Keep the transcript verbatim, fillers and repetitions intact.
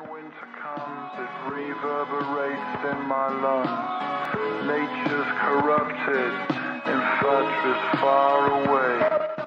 winter comes, it reverberates in my lungs. Nature's corrupted, infatuous far away.